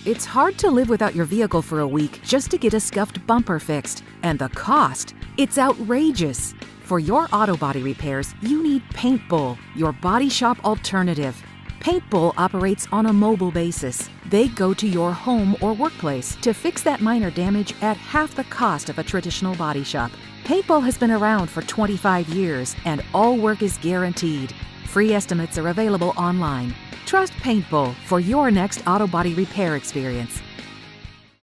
It's hard to live without your vehicle for a week just to get a scuffed bumper fixed. And the cost? It's outrageous. For your auto body repairs, you need Paintbull, your body shop alternative. Paintbull operates on a mobile basis. They go to your home or workplace to fix that minor damage at half the cost of a traditional body shop. Paintbull has been around for 25 years, and all work is guaranteed. Free estimates are available online. Trust Paintbull for your next auto body repair experience.